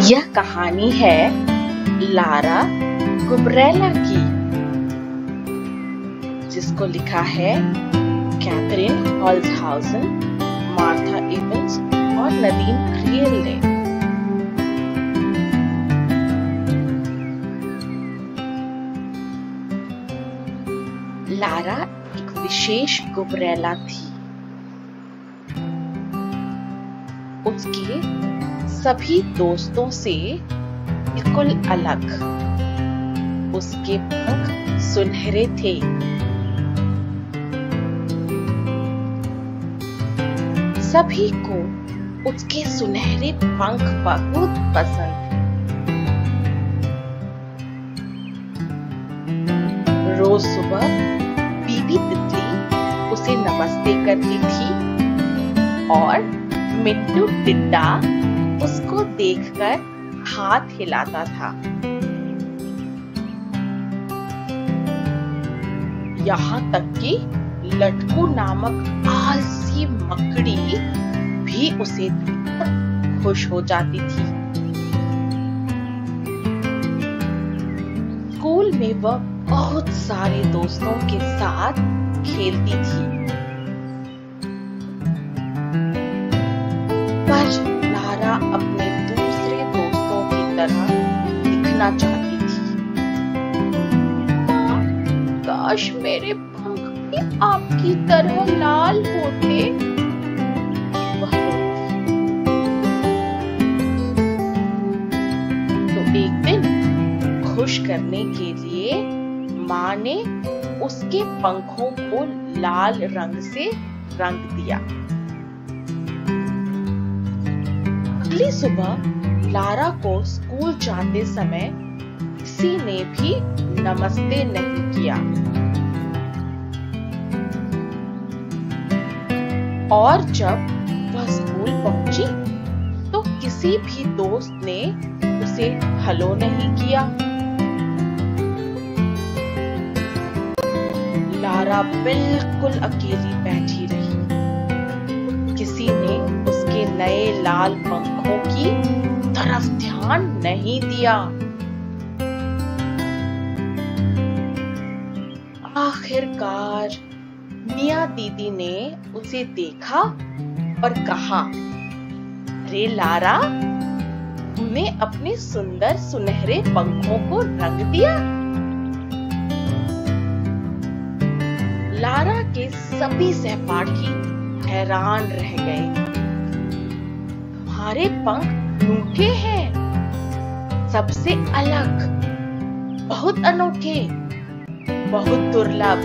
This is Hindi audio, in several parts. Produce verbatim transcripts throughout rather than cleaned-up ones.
यह कहानी है लारा कुबरेला की, जिसको लिखा है कैथरीन हॉल्जहाउसन, मार्था इवंस और नदीम क्रियल ने। लारा एक विशेष कुबरेला थी। उसके सभी दोस्तों से बिल्कुल अलग। उसके पंख सुनहरे थे। सभी को उसके सुनहरे पंख बहुत पसंद थे। रोज सुबह बीबी तितली उसे नमस्ते करती थी और मिट्टू टिड्डा उसको देखकर हाथ हिलाता था। यहाँ तक कि लटकू नामक आलसी मकड़ी भी उसे देखकर खुश हो जाती थी। स्कूल में वह बहुत सारे दोस्तों के साथ खेलती थी, पर लारा अपने दूसरे दोस्तों की तरह दिखना चाहती थी। माँ, काश मेरे पंख भी आपकी तरह लाल होते। वह रोती। तो एक दिन खुश करने के लिए माँ ने उसके पंखों को लाल रंग से रंग दिया। अगली सुबह लारा को स्कूल जाते समय किसी ने भी नमस्ते नहीं किया और जब वह स्कूल पहुंची तो किसी भी दोस्त ने उसे हेलो नहीं किया। लारा बिल्कुल अकेली बैठी रही। किसी ने उसके नए लाल पंखों की तरफ ध्यान नहीं दिया। आखिरकार मिया दीदी ने उसे देखा और कहा, अरे लारा, तूने अपने सुंदर सुनहरे पंखों को रंग दिया। लारा के सभी सहपाठी हैरान रह गए। तुम्हारे पंख अनूठे हैं, सबसे अलग, बहुत अनोखे, बहुत दुर्लभ।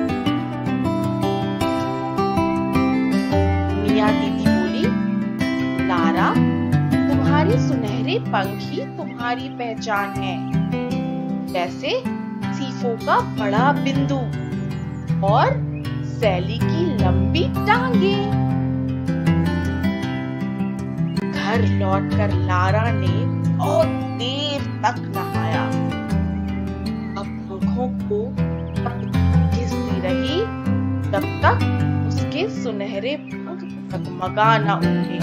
मिया दीदी बोली, लारा, तुम्हारे सुनहरे पंख ही तुम्हारी पहचान है, जैसे सीफों का बड़ा बिंदु और सैली की लंबी टांगें। घर लौटकर लारा ने बहुत देर तक नहाया। अब पंखों को घिसती रही तब तक उसके सुनहरे पंख डगमगा न उठे।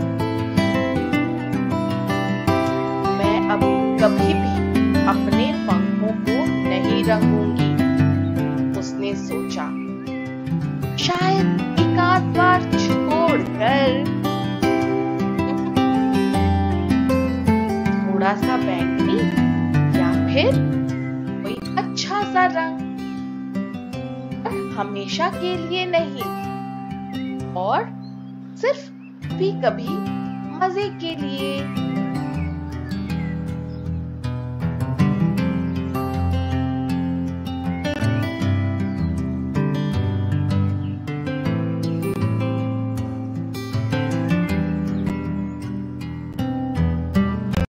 मैं अब कभी भी अपने पंखों को नहीं रंगूंगी, उसने सोचा। शायद एक आध बार छोड़कर, थोड़ा सा बैंगनी या फिर कोई अच्छा सा रंग, हमेशा के लिए नहीं और सिर्फ भी कभी मजे के लिए।